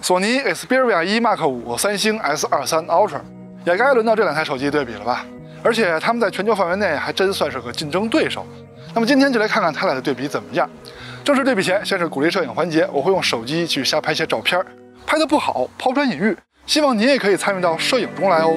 索尼 Xperia 1 Mark 5，三星 S23 Ultra， 也该轮到这两台手机对比了吧？而且他们在全球范围内还真算是个竞争对手。那么今天就来看看他俩的对比怎么样。正式对比前，先是鼓励摄影环节，我会用手机去瞎拍些照片，拍得不好抛砖引玉，希望您也可以参与到摄影中来哦。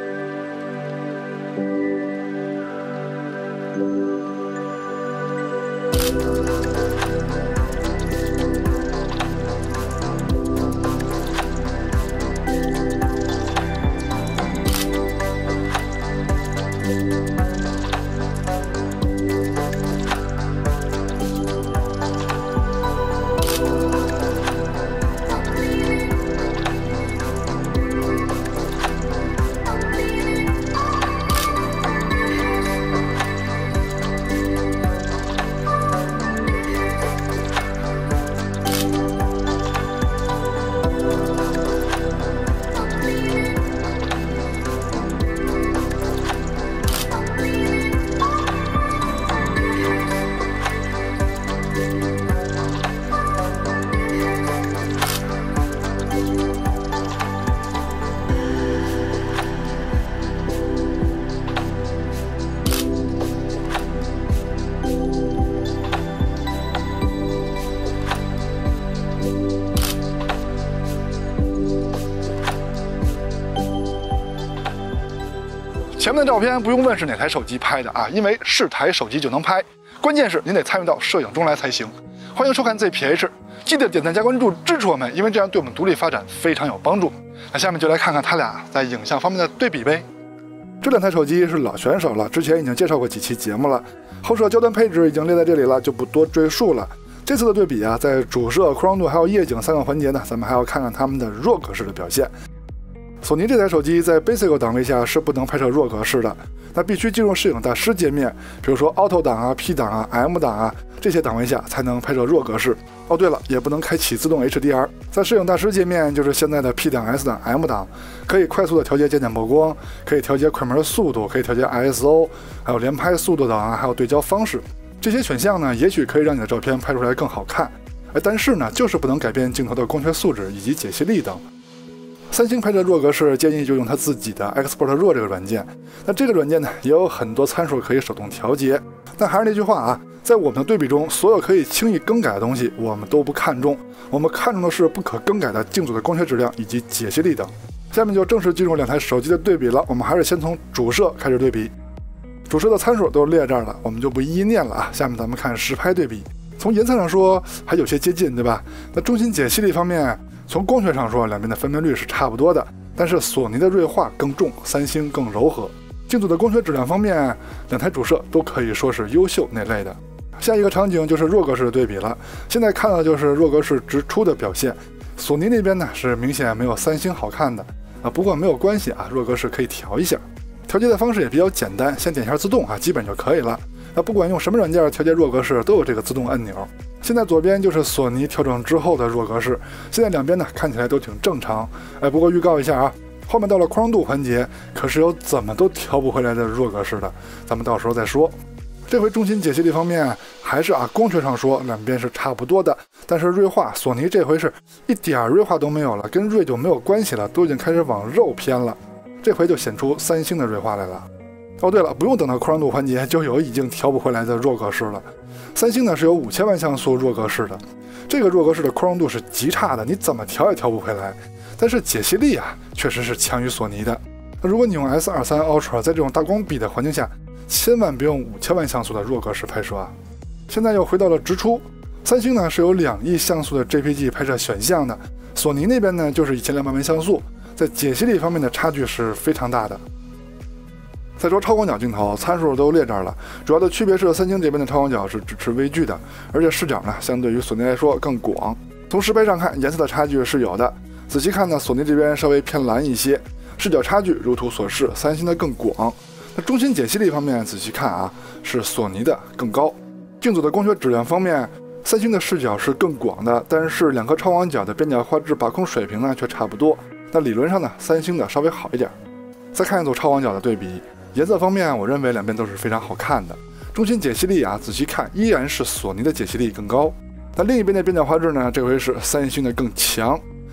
前面的照片不用问是哪台手机拍的啊，因为是台手机就能拍，关键是您得参与到摄影中来才行。欢迎收看 ZPH， 记得点赞加关注支持我们，因为这样对我们独立发展非常有帮助。那下面就来看看他俩在影像方面的对比呗。这两台手机是老选手了，之前已经介绍过几期节目了，后摄焦段配置已经列在这里了，就不多赘述了。这次的对比啊，在主摄、扩张度还有夜景3个环节呢，咱们还要看看它们的RAW格式的表现。索尼这台手机在 Basic 档位下是不能拍摄RAW格式的，那必须进入摄影大师界面，比如说 Auto 档啊、P 档啊、M 档啊这些档位下才能拍摄RAW格式。哦，对了，也不能开启自动 HDR。在摄影大师界面，就是现在的 P 档、S 档、M 档，可以快速的调节渐点曝光，可以调节快门速度，可以调节 ISO， 还有连拍速度等啊，还有对焦方式。这些选项呢，也许可以让你的照片拍出来更好看，但是呢，就是不能改变镜头的光学素质以及解析力等。三星拍摄RAW格式建议就用它自己的 Export RAW 这个软件，那这个软件呢也有很多参数可以手动调节。但还是那句话啊，在我们的对比中，所有可以轻易更改的东西我们都不看重，我们看重的是不可更改的镜组的光学质量以及解析力等。下面就正式进入两台手机的对比了，我们还是先从主摄开始对比。主摄的参数都列这儿了，我们就不一一念了啊。下面咱们看实拍对比，从颜色上说还有些接近，对吧？那中心解析力方面，从光学上说，两边的分辨率是差不多的，但是索尼的锐化更重，三星更柔和。镜组的光学质量方面，两台主摄都可以说是优秀那类的。下一个场景就是RAW格式的对比了，现在看到的就是RAW格式直出的表现。索尼那边呢是明显没有三星好看的啊，不过没有关系啊，RAW格式可以调一下，调节的方式也比较简单，先点一下自动啊，基本就可以了。那不管用什么软件调节RAW格式，都有这个自动按钮。现在左边就是索尼调整之后的RAW格式，现在两边呢看起来都挺正常。不过预告一下啊，后面到了扩张度环节，可是有怎么都调不回来的RAW格式的，咱们到时候再说。这回中心解析力方面还是光学上说两边是差不多的，但是锐化索尼这回是一点锐化都没有了，跟锐就没有关系了，都已经开始往肉偏了。这回就显出三星的锐化来了。哦，对了，不用等到扩张度环节就有已经调不回来的RAW格式了。三星呢是有5000万像素RAW格式的，这个RAW格式的扩张度是极差的，你怎么调也调不回来。但是解析力啊，确实是强于索尼的。那如果你用 S23 Ultra 在这种大光比的环境下，千万别用5000万像素的RAW格式拍摄啊。现在又回到了直出，三星呢是有2亿像素的 JPG 拍摄选项的，索尼那边呢就是1200万像素，在解析力方面的差距是非常大的。再说超广角镜头，参数都列这儿了，主要的区别是三星这边的超广角是支持微距的，而且视角呢相对于索尼来说更广。从实拍上看，颜色的差距是有的，仔细看呢，索尼这边稍微偏蓝一些，视角差距如图所示，三星的更广。那中心解析力方面，仔细看啊，是索尼的更高。镜组的光学质量方面，三星的视角是更广的，但是两颗超广角的边角画质把控水平呢却差不多。那理论上呢，三星的稍微好一点。再看一组超广角的对比，颜色方面，我认为两边都是非常好看的。中心解析力啊，仔细看依然是索尼的解析力更高。那另一边的边角画质呢，这回是三星的更强。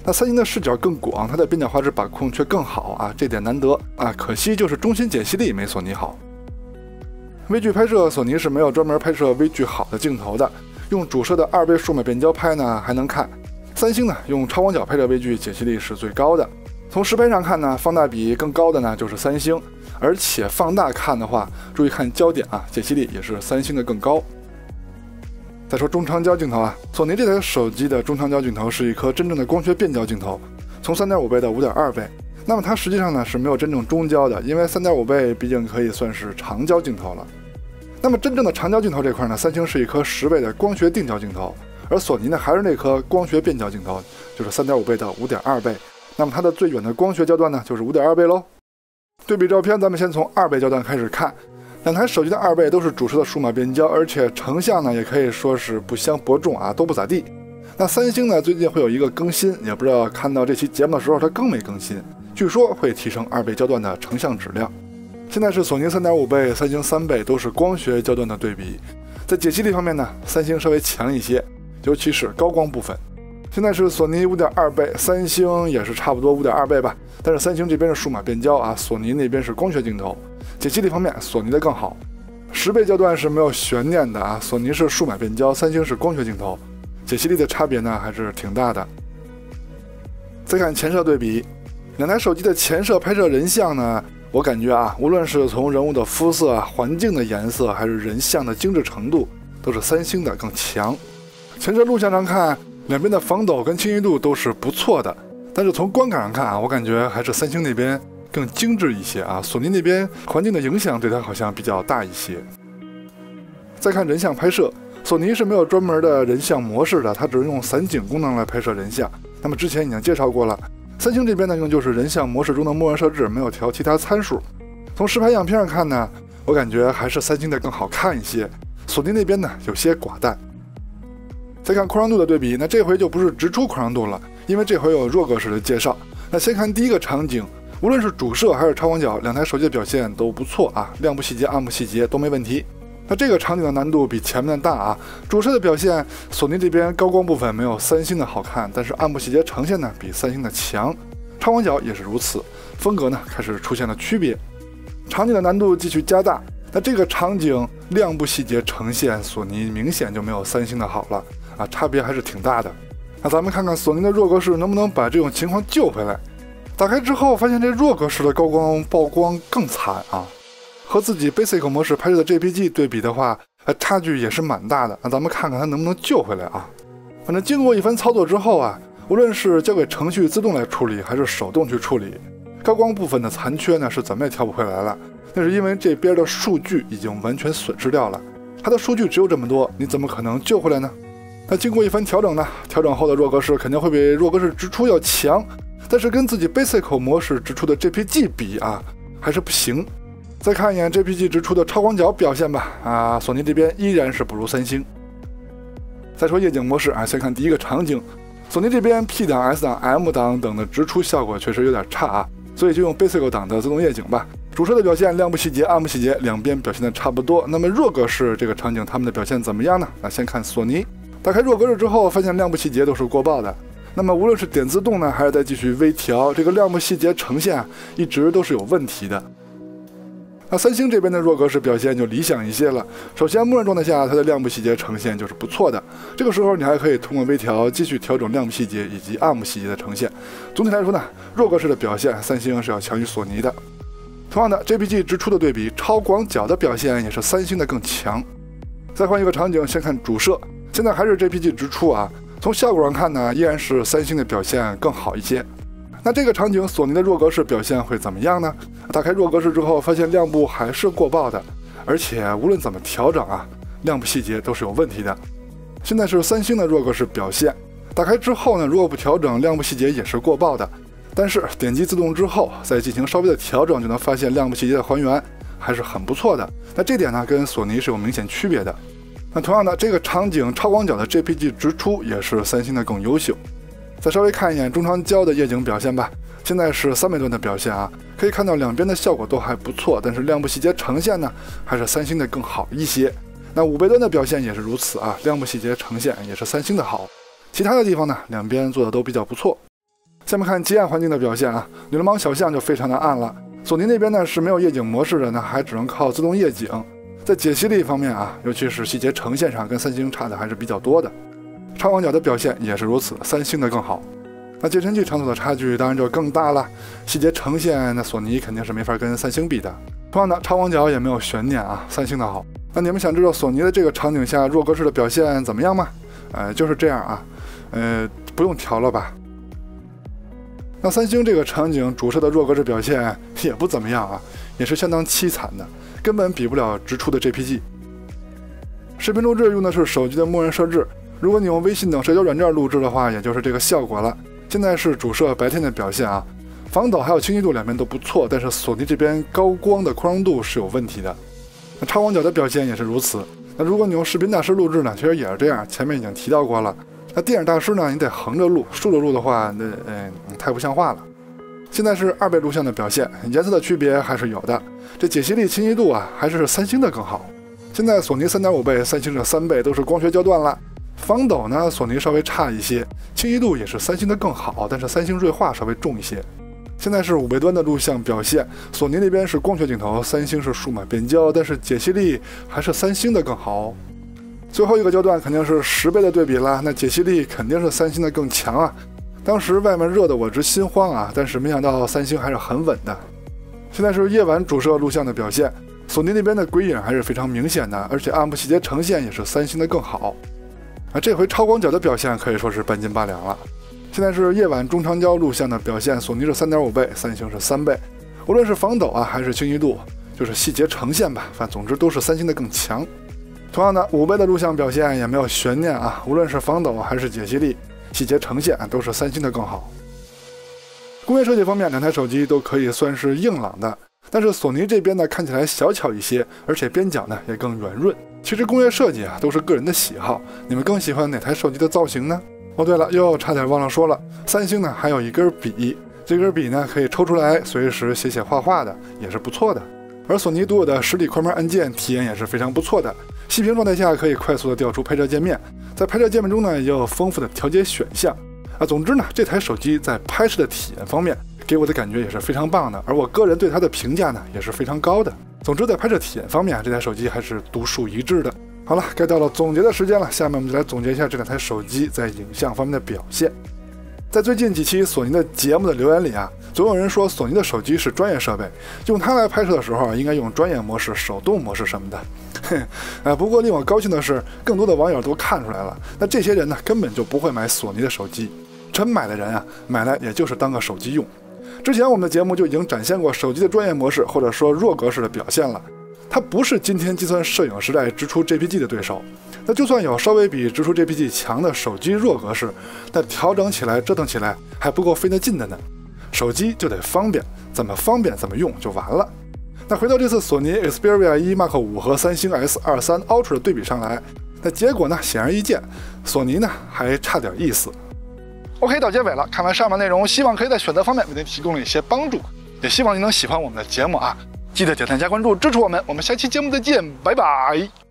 那三星的视角更广，它的边角画质把控却更好啊，这点难得啊，可惜就是中心解析力没索尼好。微距拍摄，索尼是没有专门拍摄微距好的镜头的，用主摄的2倍数码变焦拍呢还能看。三星呢用超广角拍摄微距解析力是最高的。从实拍上看呢，放大比更高的呢就是三星，而且放大看的话，注意看焦点啊，解析力也是三星的更高。再说中长焦镜头啊，索尼这台手机的中长焦镜头是一颗真正的光学变焦镜头，从3.5倍到5.2倍。那么它实际上呢是没有真正中焦的，因为3.5倍毕竟可以算是长焦镜头了。那么真正的长焦镜头这块呢，三星是一颗10倍的光学定焦镜头，而索尼呢还是那颗光学变焦镜头，就是3.5倍到5.2倍。那么它的最远的光学焦段呢就是5.2倍喽。对比照片，咱们先从2倍焦段开始看。两台手机的2倍都是主摄的数码变焦，而且成像呢也可以说是不相伯仲啊，都不咋地。那三星呢最近会有一个更新，也不知道看到这期节目的时候它更没更新，据说会提升2倍焦段的成像质量。现在是索尼3.5倍，三星3倍，都是光学焦段的对比。在解析力方面呢，三星稍微强一些，尤其是高光部分。现在是索尼5.2倍，三星也是差不多5.2倍吧，但是三星这边是数码变焦啊，索尼那边是光学镜头。解析力方面，索尼的更好，10倍焦段是没有悬念的啊，索尼是数码变焦，三星是光学镜头，解析力的差别呢还是挺大的。再看前摄对比，两台手机的前摄拍摄人像呢，我感觉啊，无论是从人物的肤色、环境的颜色，还是人像的精致程度，都是三星的更强。前摄录像上看，两边的防抖跟清晰度都是不错的，但是从观感上看啊，我感觉还是三星那边更精致一些啊，索尼那边环境的影响对它好像比较大一些。再看人像拍摄，索尼是没有专门的人像模式的，它只是用散景功能来拍摄人像。那么之前已经介绍过了，三星这边呢用就是人像模式中的默认设置，没有调其他参数。从实拍样片上看呢，我感觉还是三星的更好看一些，索尼那边呢有些寡淡。再看扩张度的对比，那这回就不是直出扩张度了，因为这回有弱格式的介绍。那先看第一个场景，无论是主摄还是超广角，两台手机的表现都不错啊，亮部细节、暗部细节都没问题。那这个场景的难度比前面的大啊，主摄的表现，索尼这边高光部分没有三星的好看，但是暗部细节呈现呢比三星的强，超广角也是如此，风格呢开始出现了区别。场景的难度继续加大，那这个场景亮部细节呈现，索尼明显就没有三星的好了啊，差别还是挺大的。那咱们看看索尼的弱格式能不能把这种情况救回来。打开之后发现这弱格式的高光曝光更惨啊，和自己 Basic 模式拍摄的 JPG 对比的话，差距也是蛮大的。那咱们看看它能不能救回来啊。反正经过一番操作之后啊，无论是交给程序自动来处理，还是手动去处理，高光部分的残缺呢是怎么也调不回来了。那是因为这边的数据已经完全损失掉了，它的数据只有这么多，你怎么可能救回来呢？那经过一番调整呢，调整后的弱格式肯定会比弱格式直出要强，但是跟自己 Basic 模式直出的 JPG 比啊，还是不行。再看一眼 JPG 直出的超广角表现吧，啊，索尼这边依然是不如三星。再说夜景模式啊，先看第一个场景，索尼这边 P 档、S 档、M 档等的直出效果确实有点差啊，所以就用 Basic 档的自动夜景吧。主摄的表现，亮部细节、暗部细节两边表现的差不多。那么弱格式这个场景他们的表现怎么样呢？那先看索尼，打开弱格式之后，发现亮部细节都是过曝的。那么无论是点自动呢，还是再继续微调，这个亮部细节呈现一直都是有问题的。那三星这边的弱格式表现就理想一些了。首先，默认状态下它的亮部细节呈现就是不错的，这个时候你还可以通过微调继续调整亮部细节以及暗部细节的呈现。总体来说呢，弱格式的表现三星是要强于索尼的。同样的 JPG 直出的对比，超广角的表现也是三星的更强。再换一个场景，先看主摄，现在还是 JPG 直出啊。从效果上看呢，依然是三星的表现更好一些。那这个场景索尼的弱格式表现会怎么样呢？打开弱格式之后，发现亮部还是过曝的，而且无论怎么调整啊，亮部细节都是有问题的。现在是三星的弱格式表现，打开之后呢，如果不调整，亮部细节也是过曝的。但是点击自动之后，再进行稍微的调整，就能发现亮部细节的还原还是很不错的。那这点呢，跟索尼是有明显区别的。那同样的，这个场景超广角的 JPG 直出也是三星的更优秀。再稍微看一眼中长焦的夜景表现吧，现在是3倍段的表现啊，可以看到两边的效果都还不错，但是亮部细节呈现呢，还是三星的更好一些。那5倍段的表现也是如此啊，亮部细节呈现也是三星的好。其他的地方呢，两边做的都比较不错。 下面看极暗环境的表现啊，女流氓小巷就非常的暗了。索尼那边呢是没有夜景模式的呢，还只能靠自动夜景。在解析力方面啊，尤其是细节呈现上，跟三星差的还是比较多的。超广角的表现也是如此，三星的更好。那接尘器长度的差距当然就更大了，细节呈现那索尼肯定是没法跟三星比的。同样的，超广角也没有悬念啊，三星的好。那你们想知道索尼的这个场景下弱格式的表现怎么样吗？就是这样啊，不用调了吧。那三星这个场景主摄的弱格式表现也不怎么样啊，也是相当凄惨的，根本比不了直出的 JPG。视频录制用的是手机的默认设置，如果你用微信等社交软件录制的话，也就是这个效果了。现在是主摄白天的表现啊，防抖还有清晰度两边都不错，但是索尼这边高光的宽容度是有问题的。那超广角的表现也是如此。那如果你用视频大师录制呢，其实也是这样，前面已经提到过了。那电影大师呢，你得横着录，竖着录的话，太不像话了。现在是2倍录像的表现，颜色的区别还是有的。这解析力、清晰度啊，还是三星的更好。现在索尼3.5倍，三星的3倍，都是光学焦段了。防抖呢，索尼稍微差一些，清晰度也是三星的更好，但是三星锐化稍微重一些。现在是5倍端的录像表现，索尼那边是光学镜头，三星是数码变焦，但是解析力还是三星的更好。最后一个焦段肯定是10倍的对比了，那解析力肯定是三星的更强啊。当时外面热得我直心慌啊，但是没想到三星还是很稳的。现在是夜晚主摄录像的表现，索尼那边的鬼影还是非常明显的，而且暗部细节呈现也是三星的更好。这回超广角的表现可以说是半斤八两了。现在是夜晚中长焦录像的表现，索尼是3.5倍，三星是3倍。无论是防抖啊还是清晰度，就是细节呈现吧，反正总之都是三星的更强。同样的5倍的录像表现也没有悬念啊，无论是防抖还是解析力，细节呈现都是三星的更好。工业设计方面，两台手机都可以算是硬朗的，但是索尼这边呢看起来小巧一些，而且边角呢也更圆润。其实工业设计啊都是个人的喜好，你们更喜欢哪台手机的造型呢？哦对了，又差点忘了说了，三星呢还有一根笔，这根笔呢可以抽出来随时写写画画的，也是不错的。而索尼独有的实体快门按键体验也是非常不错的，息屏状态下可以快速的调出拍摄界面，在拍摄界面中呢也有丰富的调节选项啊。总之呢，这台手机在拍摄的体验方面给我的感觉也是非常棒的，而我个人对它的评价呢也是非常高的。总之在拍摄体验方面，这台手机还是独树一帜的。好了，该到了总结的时间了，下面我们就来总结一下这两台手机在影像方面的表现。在最近几期索尼的节目的留言里啊，总有人说索尼的手机是专业设备，用它来拍摄的时候应该用专业模式、手动模式什么的。不过令我高兴的是，更多的网友都看出来了，那这些人呢根本就不会买索尼的手机，真买的人啊，买来也就是当个手机用。之前我们的节目就已经展现过手机的专业模式或者说弱格式的表现了，它不是今天计算摄影时代直出 JPG 的对手。那就算有稍微比直出 JPG 强的手机弱格式，但调整起来折腾起来还不够费那劲的呢。手机就得方便，怎么方便怎么用就完了。那回到这次索尼 Xperia 1 Mark 5和三星 S23 Ultra 的对比上来，那结果呢显而易见，索尼呢还差点意思。OK， 到结尾了，看完上面内容，希望可以在选择方面为您提供了一些帮助，也希望您能喜欢我们的节目啊！记得点赞加关注支持我们，我们下期节目再见，拜拜。